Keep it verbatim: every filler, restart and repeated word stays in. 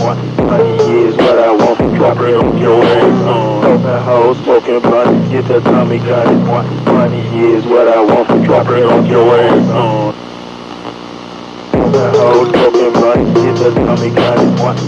Money is what I want, drop it on your ass. Open hoes, smoking blunt, get the tummy cut. Money is what I want, drop it on your ass. Open hoes, smoking blunt, get the tummy cut.